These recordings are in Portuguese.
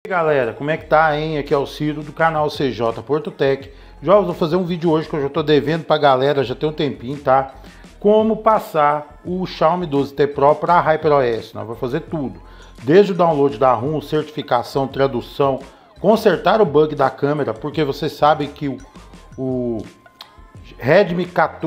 Galera, como é que tá, hein? Aqui é o Ciro do canal CJ Porto Tech. Jovens, vou fazer um vídeo hoje que eu já tô devendo pra galera, já tem um tempinho, tá? Como passar o Xiaomi 12T Pro para HyperOS. Nós vamos fazer tudo, desde o download da ROM, certificação, tradução, consertar o bug da câmera, porque vocês sabem que o Redmi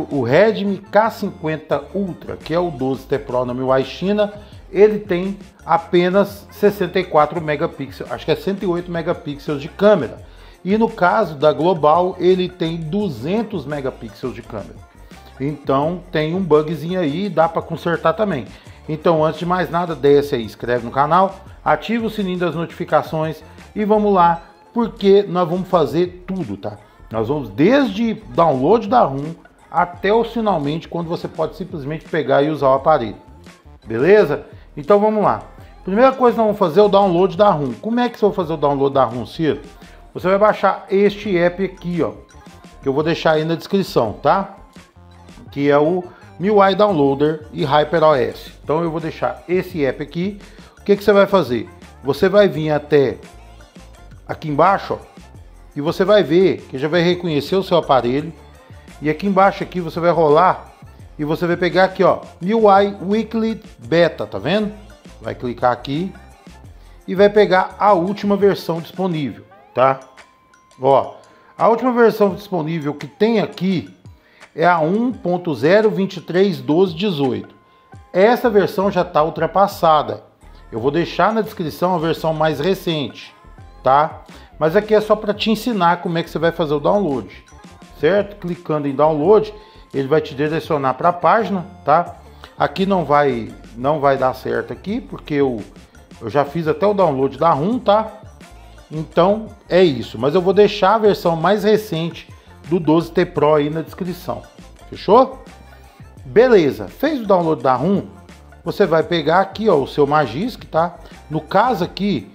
K50 Ultra, que é o 12T Pro na MIUI China, ele tem apenas 64 megapixels, acho que é 108 megapixels de câmera. E no caso da Global, ele tem 200 megapixels de câmera. Então tem um bugzinho aí, dá para consertar também. Então antes de mais nada, desce aí, inscreve no canal, ativa o sininho das notificações e vamos lá, porque nós vamos fazer tudo, tá? Nós vamos desde download da ROM até o finalmente, quando você pode simplesmente pegar e usar o aparelho. Beleza? Então vamos lá. Primeira coisa que nós vamos fazer é o download da ROM. Como é que você vai fazer o download da ROM, Ciro? Você vai baixar este app aqui, ó, que eu vou deixar aí na descrição, tá? Que é o MIUI Downloader e HyperOS. Então eu vou deixar esse app aqui. O que você vai fazer? Você vai vir até aqui embaixo, ó, e você vai ver que já vai reconhecer o seu aparelho. E aqui embaixo aqui você vai rolar e você vai pegar aqui, ó, MIUI Weekly Beta, tá vendo? Vai clicar aqui e vai pegar a última versão disponível, tá? Ó, a última versão disponível que tem aqui é a 1.0.23.12.18. Essa versão já está ultrapassada. Eu vou deixar na descrição a versão mais recente, tá? Mas aqui é só para te ensinar como é que você vai fazer o download, certo? Clicando em download, ele vai te direcionar para a página, tá? Aqui não vai dar certo aqui, porque eu já fiz até o download da ROM, tá? Então é isso, mas eu vou deixar a versão mais recente do 12T Pro aí na descrição, fechou? Beleza, fez o download da ROM, você vai pegar aqui, ó, o seu Magisk, tá? No caso aqui,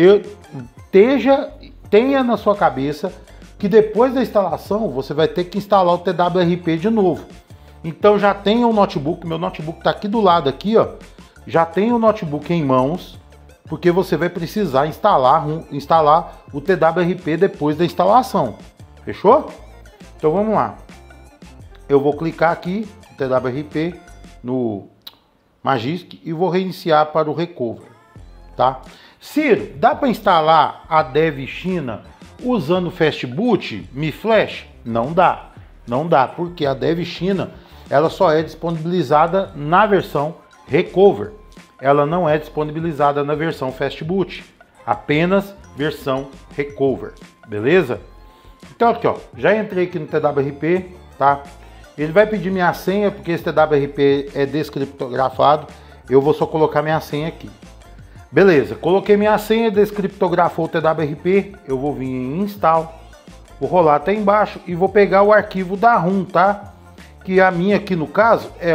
tenha na sua cabeça que depois da instalação você vai ter que instalar o TWRP de novo. Então já tem o notebook, meu notebook está aqui do lado aqui, ó. Já tem o notebook em mãos, porque você vai precisar instalar o TWRP depois da instalação. Fechou? Então vamos lá. Eu vou clicar aqui no TWRP no Magisk e vou reiniciar para o Recover, tá? Ciro, dá para instalar a Dev China usando Fastboot Mi Flash? Não dá. Não dá, porque a Dev China ela só é disponibilizada na versão Recover. Ela não é disponibilizada na versão Fastboot. Apenas versão Recover. Beleza? Então aqui, ó, já entrei aqui no TWRP, tá? Ele vai pedir minha senha, porque esse TWRP é descriptografado. Eu vou só colocar minha senha aqui. Beleza, coloquei minha senha, descriptografou o TWRP, eu vou vir em install, vou rolar até embaixo e vou pegar o arquivo da ROM, tá? Que a minha aqui no caso é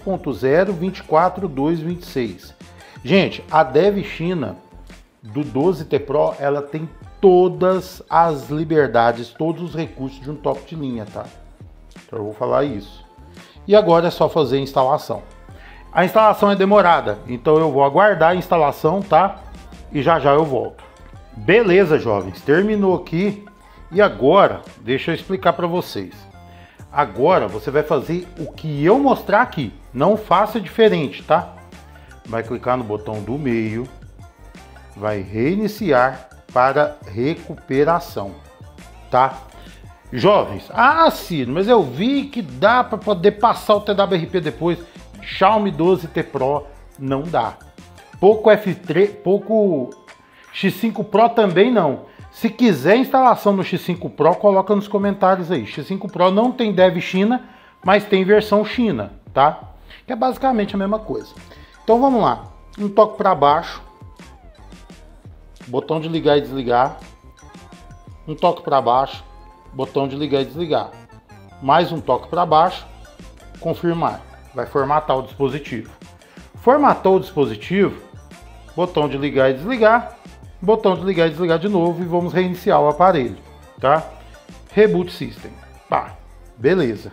1.0.24.2.26. Gente, a Dev China do 12T Pro, ela tem todas as liberdades, todos os recursos de um top de linha, tá? Então eu vou falar isso. E agora é só fazer a instalação. A instalação é demorada, então eu vou aguardar a instalação, tá? E já já eu volto. Beleza, jovens, terminou aqui. E agora, deixa eu explicar para vocês. Agora você vai fazer o que eu mostrar aqui. Não faça diferente, tá? Vai clicar no botão do meio. Vai reiniciar para recuperação, tá? Jovens, Ciro, mas eu vi que dá para poder passar o TWRP depois. Xiaomi 12T Pro não dá. Poco X5 Pro também não. Se quiser instalação no X5 Pro, coloca nos comentários aí. X5 Pro não tem Dev China, mas tem versão China, tá? Que é basicamente a mesma coisa. Então vamos lá. Um toque para baixo. Botão de ligar e desligar. Um toque para baixo. Botão de ligar e desligar. Mais um toque para baixo. Confirmar. Vai formatar o dispositivo. Formatou o dispositivo, botão de ligar e desligar, botão de ligar e desligar de novo e vamos reiniciar o aparelho, tá? Reboot System. Pá, beleza.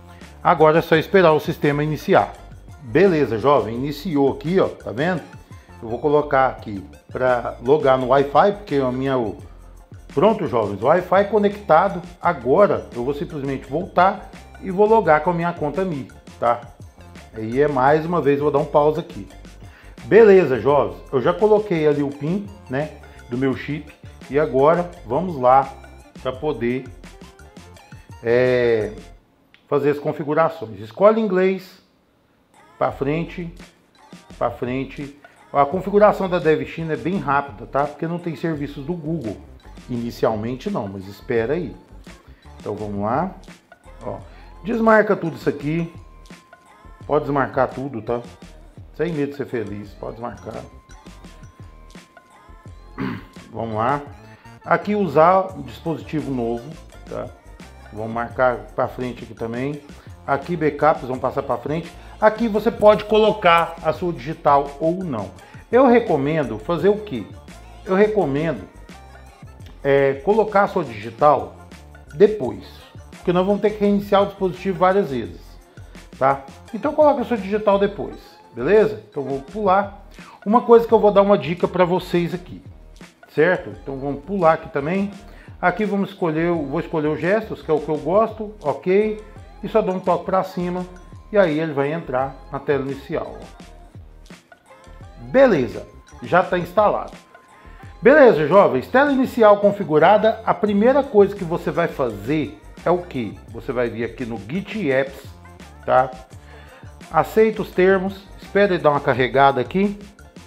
Agora é só esperar o sistema iniciar. Beleza, jovem, iniciou aqui, ó, tá vendo? eu vou colocar aqui para logar no Wi-Fi, porque a minha... Pronto, jovens, Wi-Fi conectado. Agora eu vou simplesmente voltar e vou logar com a minha conta Mi, tá? Aí mais uma vez eu vou dar um pause aqui. Beleza, jovens, eu já coloquei ali o PIN, né, do meu chip. E agora vamos lá para poder fazer as configurações. Escolhe inglês, para frente, para frente. A configuração da DevChina é bem rápida, tá? Porque não tem serviços do Google. Inicialmente não, mas espera aí. Então vamos lá. Ó, desmarca tudo isso aqui. Pode desmarcar tudo, tá? Sem medo de ser feliz, pode desmarcar. Vamos lá. Aqui usar um dispositivo novo, tá? Vamos marcar para frente aqui também. Aqui backups, vamos passar para frente. Aqui você pode colocar a sua digital ou não. Eu recomendo fazer o quê? Eu recomendo colocar a sua digital depois, porque nós vamos ter que reiniciar o dispositivo várias vezes, tá? Então coloca a sua digital depois, beleza? Então vou pular. Uma coisa que eu vou dar uma dica para vocês aqui, certo? Então vamos pular aqui também. Aqui vou escolher os gestos, que é o que eu gosto, ok? E só dou um toque para cima e aí ele vai entrar na tela inicial. Beleza, já está instalado. Beleza, jovens, tela inicial configurada. A primeira coisa que você vai fazer é o que? Você vai vir aqui no Git Apps, tá? Aceita os termos, espera ele dar uma carregada aqui.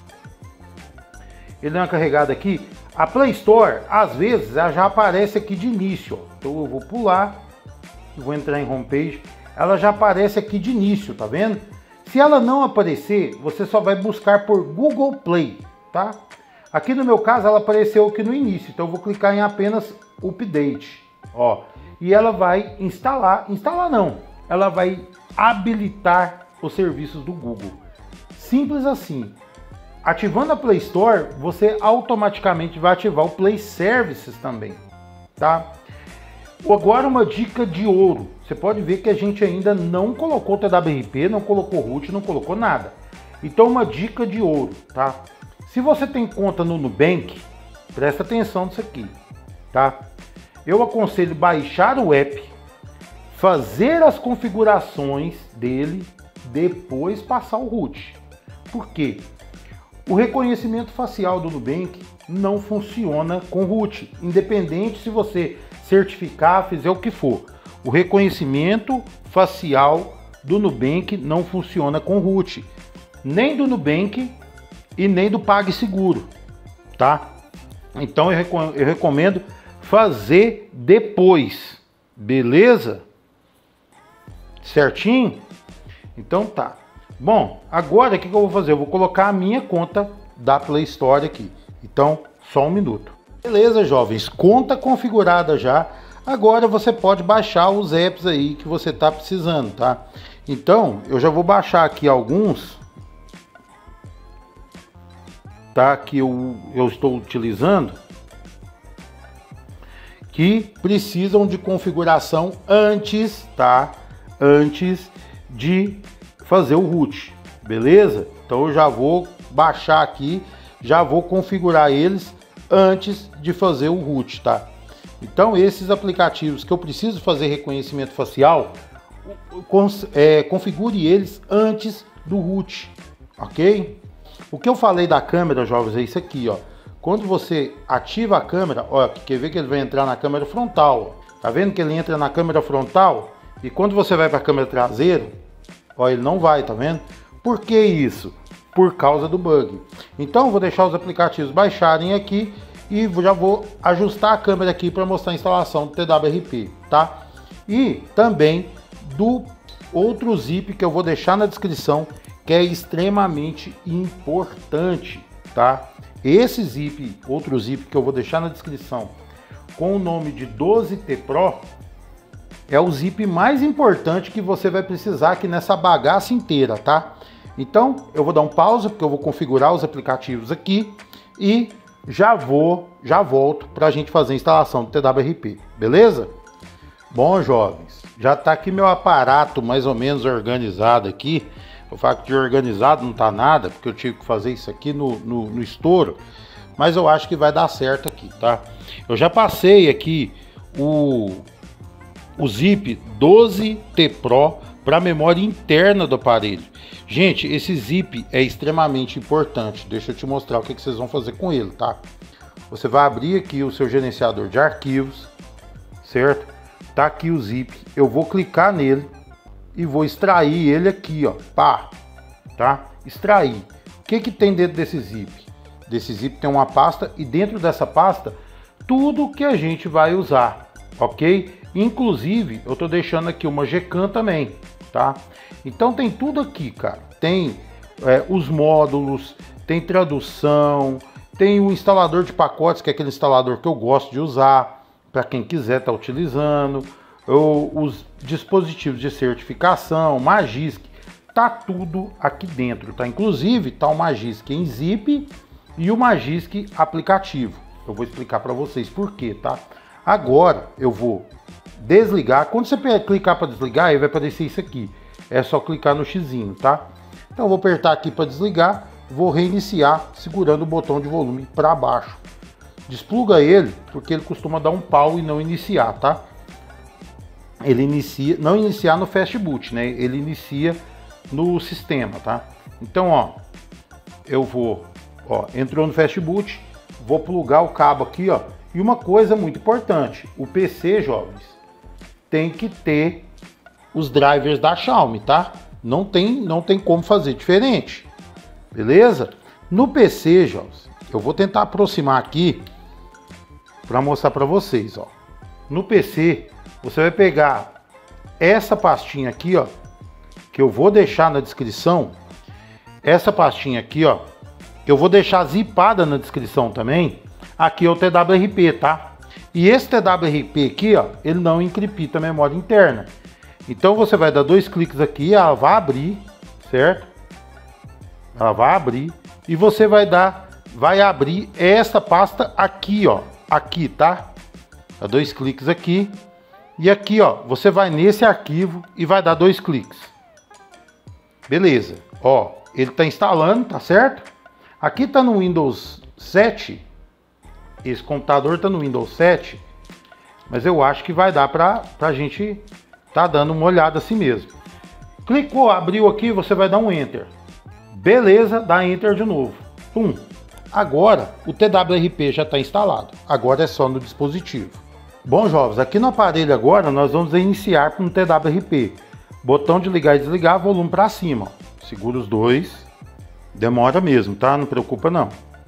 Ele dá uma carregada aqui. A Play Store, às vezes, ela já aparece aqui de início. Ó. Então eu vou pular e vou entrar em Homepage. Ela já aparece aqui de início, tá vendo? Se ela não aparecer, você só vai buscar por Google Play, tá? Aqui no meu caso, ela apareceu aqui no início. Então eu vou clicar em apenas Update, ó. E ela vai instalar não. Ela vai habilitar os serviços do Google. Simples assim. Ativando a Play Store, você automaticamente vai ativar o Play Services também, tá? Agora uma dica de ouro. Você pode ver que a gente ainda não colocou TWRP, não colocou root, não colocou nada. Então uma dica de ouro, tá? Se você tem conta no Nubank, presta atenção nisso aqui, tá? Eu aconselho baixar o app, fazer as configurações dele, depois passar o root. Por quê? O reconhecimento facial do Nubank não funciona com root, independente se você certificar, fizer o que for. O reconhecimento facial do Nubank não funciona com root, nem do Nubank e nem do PagSeguro, tá? Então eu recomendo fazer depois, beleza? Certinho? Então tá. Bom, agora o que eu vou fazer? Eu vou colocar a minha conta da Play Store aqui. Então, só um minuto. Beleza, jovens, conta configurada já. Agora você pode baixar os apps aí que você está precisando, tá? Então, eu já vou baixar aqui alguns, tá? Que eu estou utilizando, que precisam de configuração antes, tá? Antes de fazer o root, beleza? Então eu já vou baixar aqui, já vou configurar eles antes de fazer o root, tá? Então esses aplicativos que eu preciso fazer reconhecimento facial, configure eles antes do root, ok? O que eu falei da câmera, jovens, é isso aqui, ó. Quando você ativa a câmera, ó, quer ver que ele vai entrar na câmera frontal, ó. Tá vendo que ele entra na câmera frontal? E quando você vai para a câmera traseira, ó, ele não vai, tá vendo? Por que isso? Por causa do bug. Então eu vou deixar os aplicativos baixarem aqui e já vou ajustar a câmera aqui para mostrar a instalação do TWRP, tá? E também do outro zip que eu vou deixar na descrição, que é extremamente importante, tá? Esse zip, outro zip que eu vou deixar na descrição, com o nome de 12T Pro, é o zip mais importante que você vai precisar aqui nessa bagaça inteira, tá? Então, eu vou dar um pause, porque eu vou configurar os aplicativos aqui e já volto para a gente fazer a instalação do TWRP, beleza? Bom, jovens, já está aqui meu aparato mais ou menos organizado aqui. Eu falo que de organizado não tá nada, porque eu tive que fazer isso aqui no estouro. Mas eu acho que vai dar certo aqui, tá? Eu já passei aqui o zip 12T Pro para a memória interna do aparelho. Gente, esse zip é extremamente importante. Deixa eu te mostrar o que vocês vão fazer com ele, tá? Você vai abrir aqui o seu gerenciador de arquivos, certo? Tá aqui o zip. Eu vou clicar nele e vou extrair ele aqui, ó. Pá, tá? Extrair. O que que tem dentro desse zip? Desse zip tem uma pasta e dentro dessa pasta tudo que a gente vai usar, ok? Inclusive eu tô deixando aqui uma Gcam também, tá? Então tem tudo aqui, cara. Tem os módulos, tem tradução, tem o instalador de pacotes, que é aquele instalador que eu gosto de usar para quem quiser estar utilizando, os dispositivos de certificação, Magisk, tá tudo aqui dentro, tá? Inclusive tá o Magisk em zip e o Magisk aplicativo. Eu vou explicar para vocês por quê, tá? Agora eu vou desligar. Quando você clicar para desligar, aí vai aparecer isso aqui. É só clicar no xizinho, tá? Então eu vou apertar aqui para desligar, vou reiniciar segurando o botão de volume para baixo. Despluga ele, porque ele costuma dar um pau e não iniciar, tá? Ele inicia, não iniciar no fast boot, né? Ele inicia no sistema, tá? Então, ó, eu vou, ó, entrou no fast boot, vou plugar o cabo aqui, ó. E uma coisa muito importante, o PC, jovens, tem que ter os drivers da Xiaomi, tá? Não tem como fazer diferente, beleza? No PC, jovens, eu vou tentar aproximar aqui para mostrar para vocês, ó. No PC, você vai pegar essa pastinha aqui, ó, que eu vou deixar na descrição. Essa pastinha aqui, ó, que eu vou deixar zipada na descrição também. Aqui é o TWRP, tá? E esse TWRP aqui, ó, ele não encripta a memória interna. Então você vai dar 2 cliques aqui, ela vai abrir, certo? Ela vai abrir e você vai abrir essa pasta aqui, ó, aqui, tá? Dá 2 cliques aqui e aqui, ó, você vai nesse arquivo e vai dar 2 cliques. Beleza? Ó, ele tá instalando, tá certo? Aqui tá no Windows 7. Esse computador tá no Windows 7, mas eu acho que vai dar pra gente tá dando uma olhada assim mesmo. Clicou, abriu aqui, você vai dar um Enter. Beleza, dá Enter de novo. Pum. Agora o TWRP já está instalado. Agora é só no dispositivo. Bom, jovens, aqui no aparelho agora nós vamos iniciar com o TWRP. Botão de ligar e desligar, volume para cima. Segura os dois. Demora mesmo, tá? Não preocupa não.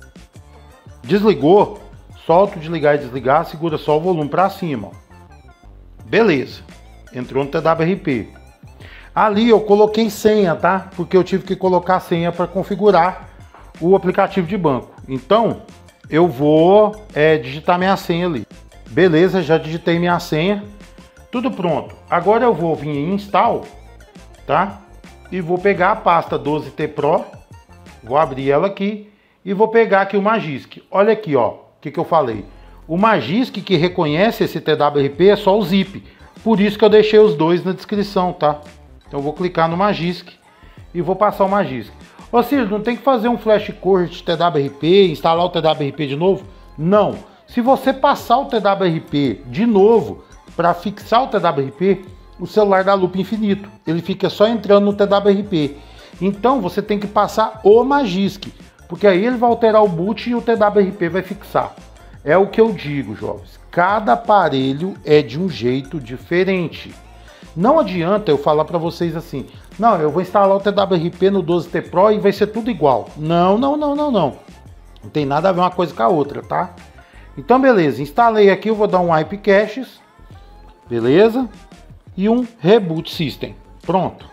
Desligou, solta o de ligar e desligar, segura só o volume para cima. Beleza. Entrou no TWRP. Ali eu coloquei senha, tá? Porque eu tive que colocar senha para configurar o aplicativo de banco. Então, eu vou digitar minha senha ali. Beleza, já digitei minha senha. Tudo pronto. Agora eu vou vir em Install, tá? E vou pegar a pasta 12T Pro. Vou abrir ela aqui. E vou pegar aqui o Magisk. Olha aqui, ó. O que eu falei? O Magisk que reconhece esse TWRP é só o zip. Por isso que eu deixei os dois na descrição, tá? Então eu vou clicar no Magisk e vou passar o Magisk. Ô Ciro, não tem que fazer um flash core TWRP, instalar o TWRP de novo? Não. Se você passar o TWRP de novo para fixar o TWRP, o celular dá loop infinito. Ele fica só entrando no TWRP. Então você tem que passar o Magisk, porque aí ele vai alterar o boot e o TWRP vai fixar. É o que eu digo, jovens. Cada aparelho é de um jeito diferente. Não adianta eu falar para vocês assim, não, eu vou instalar o TWRP no 12T Pro e vai ser tudo igual. Não. Não tem nada a ver uma coisa com a outra, tá? Então, beleza. Instalei aqui, eu vou dar um wipe caches. Beleza? E um reboot system. Pronto.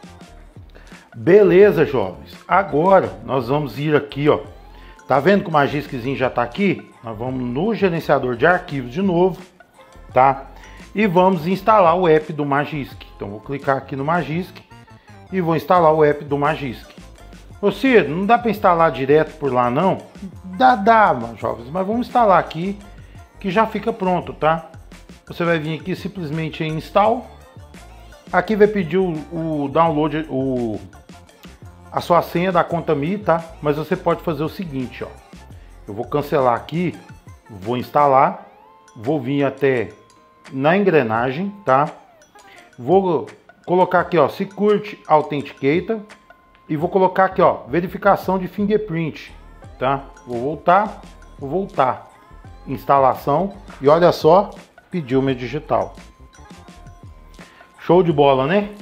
Beleza, jovens. Agora, nós vamos ir aqui, ó. Tá vendo que o Magiskzinho já tá aqui? Nós vamos no gerenciador de arquivos de novo, tá? E vamos instalar o app do Magisk. Então vou clicar aqui no Magisk e vou instalar o app do Magisk. Ô Ciro, não dá para instalar direto por lá não? Dá, jovens, mas vamos instalar aqui que já fica pronto, tá? Você vai vir aqui simplesmente em Install. Aqui vai pedir o download, o a sua senha da conta Mi, tá? Mas você pode fazer o seguinte, ó. Eu vou cancelar aqui, vou instalar, vou vir até na engrenagem, tá? Vou colocar aqui, ó, Security Authenticator e vou colocar aqui, ó, verificação de fingerprint, tá? Vou voltar, instalação e olha só, pediu meu digital. Show de bola, né?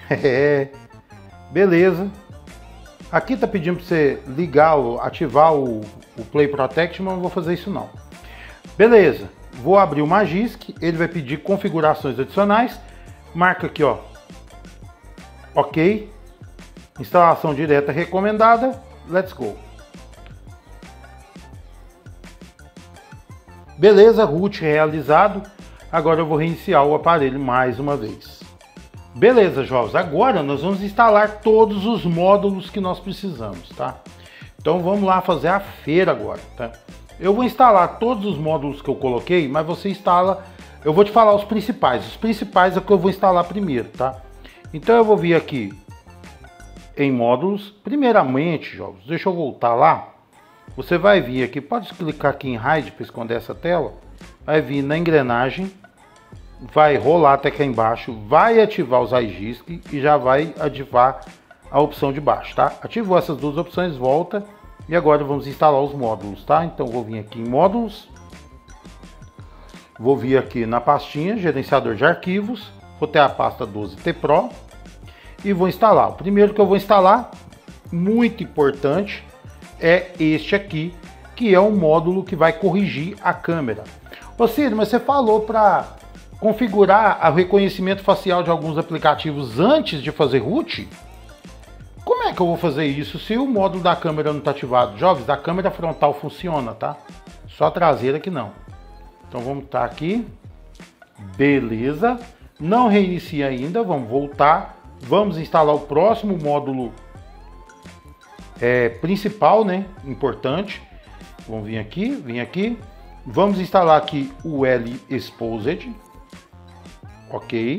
Beleza. Aqui tá pedindo para você ligar, ativar o Play Protection, mas não vou fazer isso não. Beleza. Vou abrir o Magisk, ele vai pedir configurações adicionais. Marca aqui, ó. Ok. Instalação direta recomendada. Let's go. Beleza, root realizado. Agora eu vou reiniciar o aparelho mais uma vez. Beleza, jovens. Agora nós vamos instalar todos os módulos que nós precisamos, tá? Então vamos lá fazer a feira agora, tá? Eu vou instalar todos os módulos que eu coloquei, mas você instala... Eu vou te falar os principais. Os principais é que eu vou instalar primeiro, tá? Então eu vou vir aqui em módulos. Primeiramente, jovens, deixa eu voltar lá. Você vai vir aqui, pode clicar aqui em Hide para esconder essa tela. Vai vir na engrenagem, vai rolar até cá embaixo, vai ativar os iGISC e já vai ativar a opção de baixo, tá? Ativou essas duas opções, volta. E agora vamos instalar os módulos, tá? Então vou vir aqui em módulos. Vou vir aqui na pastinha, gerenciador de arquivos. Vou ter a pasta 12T Pro. E vou instalar. O primeiro que eu vou instalar, muito importante, é este aqui, que é um módulo que vai corrigir a câmera. Ô Ciro, mas você falou para configurar o reconhecimento facial de alguns aplicativos antes de fazer root? Como é que eu vou fazer isso se o módulo da câmera não está ativado? Jovens, a câmera frontal funciona, tá? Só a traseira que não. Então vamos estar aqui. Beleza. Não reinicia ainda, vamos voltar. Vamos instalar o próximo módulo principal, né? Importante. Vamos vir aqui. Vamos instalar aqui o L-Exposed. Ok.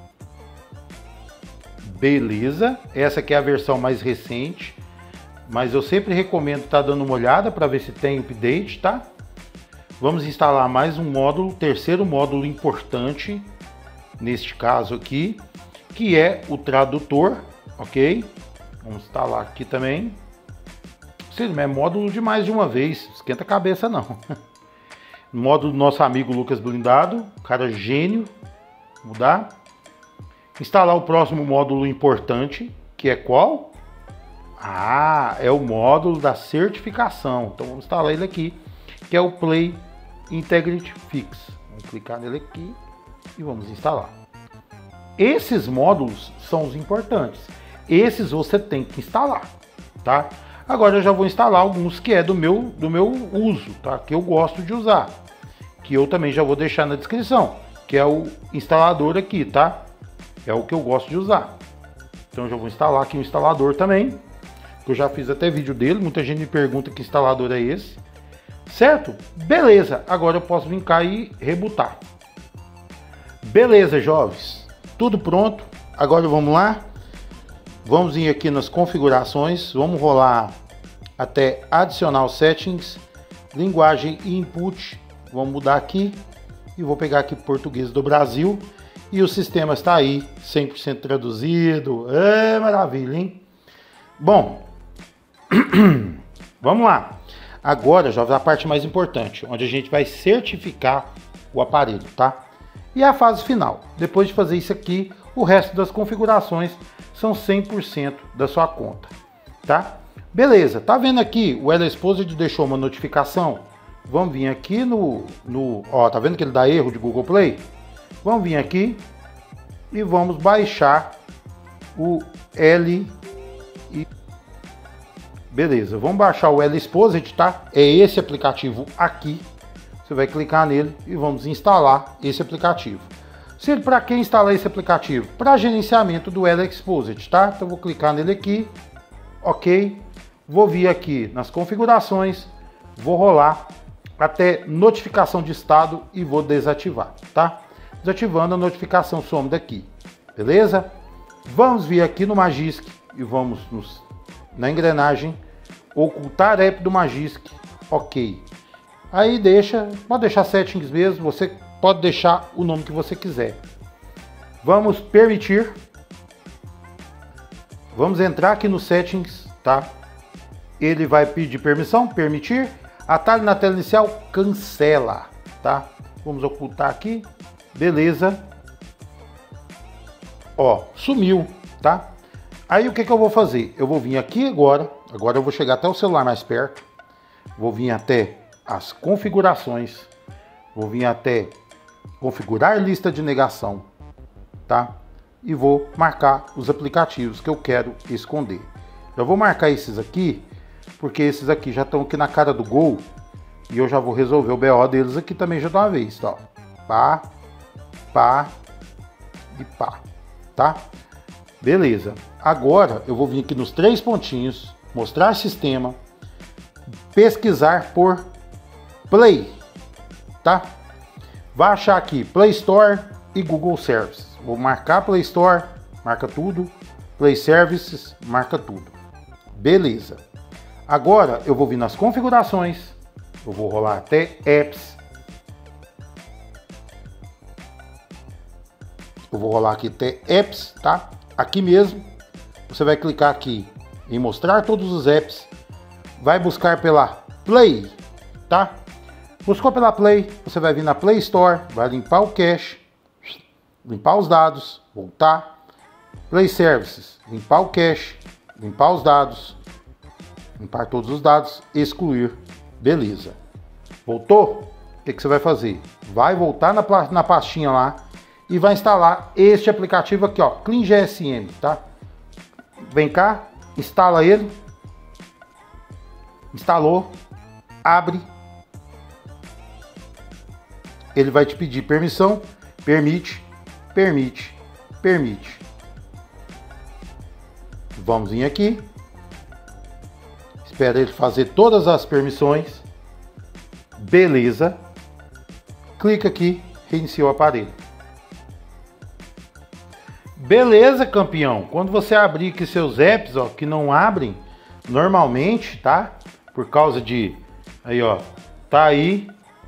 Beleza. Essa aqui é a versão mais recente. Mas eu sempre recomendo estar dando uma olhada para ver se tem update, tá? Vamos instalar mais um módulo, terceiro módulo importante, neste caso aqui, que é o tradutor, ok? Vamos instalar aqui também. Não é módulo de mais de uma vez, esquenta a cabeça não. Módulo do nosso amigo Lucas Blindado, cara gênio. Mudar. Instalar o próximo módulo importante, que é qual? Ah, é o módulo da certificação. Então vamos instalar ele aqui, que é o Play Integrity Fix. Vamos clicar nele aqui e vamos instalar. Esses módulos são os importantes. Esses você tem que instalar, tá? Agora eu já vou instalar alguns que é do meu uso, tá? Que eu gosto de usar. Que eu também já vou deixar na descrição. Que é o instalador aqui, tá? É o que eu gosto de usar. Então eu já vou instalar aqui o instalador também. Que eu já fiz até vídeo dele. Muita gente me pergunta que instalador é esse. Certo? Beleza. Agora eu posso vir cá e rebootar. Beleza, jovens. Tudo pronto. Agora vamos lá. Vamos vir aqui nas configurações, vamos rolar até adicional settings, linguagem e input, vamos mudar aqui e vou pegar aqui português do Brasil e o sistema está aí 100% traduzido, maravilha, hein? Bom, vamos lá, agora já a parte mais importante, onde a gente vai certificar o aparelho, tá? E a fase final, depois de fazer isso aqui, o resto das configurações são 100% da sua conta, tá? Beleza, tá vendo aqui, o L-Exposed deixou uma notificação. Vamos vir aqui ó, tá vendo que ele dá erro de Google Play? Vamos vir aqui e vamos baixar o Beleza, vamos baixar o L-Exposed, tá? É esse aplicativo aqui. Você vai clicar nele e vamos instalar esse aplicativo. Para quem instalar esse aplicativo? Para gerenciamento do L-Exposed, tá? Então vou clicar nele aqui, ok. Vou vir aqui nas configurações, vou rolar até notificação de estado e vou desativar, tá? Desativando, a notificação some daqui, beleza? Vamos vir aqui no Magisk e vamos nos na engrenagem, ocultar app do Magisk, ok. Aí pode deixar settings mesmo, você pode deixar o nome que você quiser. Vamos permitir. Vamos entrar aqui no settings, tá? Ele vai pedir permissão, permitir. Atalho na tela inicial, cancela, tá? Vamos ocultar aqui, beleza. Ó, sumiu, tá? Aí o que eu vou fazer? Eu vou vir aqui agora eu vou chegar até o celular mais perto. Vou vir até as configurações. Vou vir até configurar lista de negação, tá? E vou marcar os aplicativos que eu quero esconder. Eu vou marcar esses aqui, porque esses aqui já estão aqui na cara do gol. E eu já vou resolver o BO deles aqui também já de uma vez, tá? Pá, pá e pá, tá? Beleza. Agora eu vou vir aqui nos 3 pontinhos, mostrar sistema, pesquisar por Play, tá? Vai achar aqui Play Store e Google Services. Vou marcar Play Store, marca tudo. Play Services, marca tudo. Beleza. Agora eu vou vir nas configurações. Eu vou rolar até Apps. Eu vou rolar aqui até Apps, tá? Aqui mesmo. Você vai clicar aqui em mostrar todos os apps. Vai buscar pela Play, tá? Buscou pela Play, você vai vir na Play Store, vai limpar o cache, limpar os dados, voltar. Play Services, limpar o cache, limpar os dados, limpar todos os dados, excluir. Beleza. Voltou? O que você vai fazer? Vai voltar na pastinha lá e vai instalar este aplicativo aqui, ó, Clean GSM, tá? Vem cá, instala ele. Instalou, abre. Ele vai te pedir permissão, permite, permite, permite. Vamos vir aqui. Espera ele fazer todas as permissões. Beleza. Clica aqui, reiniciou o aparelho. Beleza, campeão. Quando você abrir aqui seus apps, ó, que não abrem normalmente, tá? Por causa de... Aí, ó. Tá aí.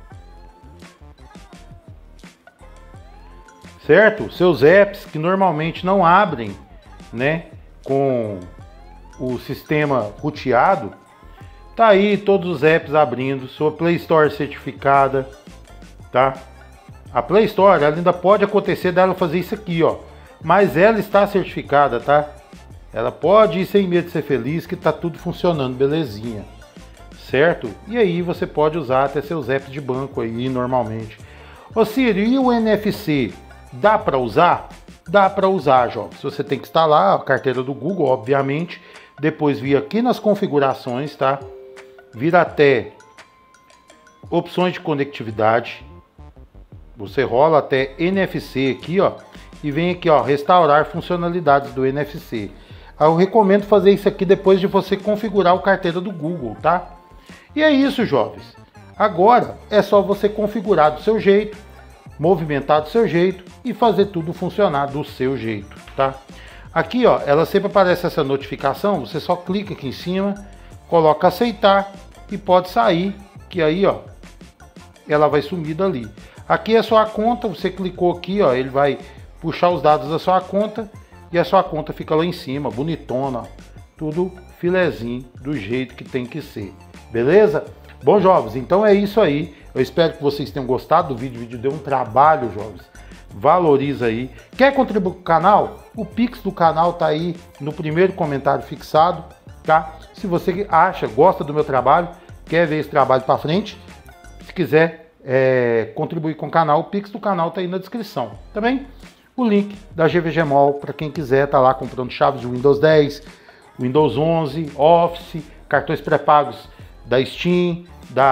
Certo? Seus apps que normalmente não abrem, né? Com o sistema roteado. Tá aí todos os apps abrindo. Sua Play Store certificada, tá? A Play Store, ela ainda pode acontecer dela fazer isso aqui, ó. Mas ela está certificada, tá? Ela pode ir sem medo de ser feliz, que tá tudo funcionando, belezinha. Certo? E aí você pode usar até seus apps de banco aí normalmente. Ô Ciro, e o NFC? Dá para usar? Dá para usar, jovens. Você tem que instalar a carteira do Google, obviamente. Depois vir aqui nas configurações, tá? Vir até opções de conectividade. Você rola até NFC aqui, ó. E vem aqui, ó, restaurar funcionalidades do NFC. Eu recomendo fazer isso aqui depois de você configurar a carteira do Google, tá? E é isso, jovens. Agora é só você configurar do seu jeito, movimentar do seu jeito e fazer tudo funcionar do seu jeito, tá? Aqui, ó, ela sempre aparece essa notificação, você só clica aqui em cima, coloca aceitar e pode sair, que aí, ó, ela vai sumir dali. Aqui é a sua conta, você clicou aqui, ó, ele vai puxar os dados da sua conta e a sua conta fica lá em cima, bonitona, tudo filezinho, do jeito que tem que ser, beleza? Bom, jovens, então é isso aí. Eu espero que vocês tenham gostado do vídeo. O vídeo deu um trabalho, jovens. Valoriza aí. Quer contribuir com o canal? O Pix do canal tá aí no primeiro comentário fixado, tá? Se você gosta do meu trabalho, quer ver esse trabalho para frente, se quiser contribuir com o canal, o Pix do canal tá aí na descrição. Também o link da GVG Mall para quem quiser tá lá comprando chaves de Windows 10, Windows 11, Office, cartões pré-pagos da Steam,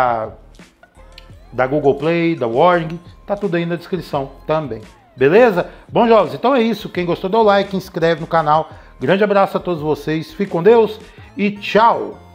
da Google Play, da Warning, tá tudo aí na descrição também. Beleza? Bom, jovens, então é isso. Quem gostou, dá o like, inscreve no canal. Grande abraço a todos vocês, fique com Deus e tchau!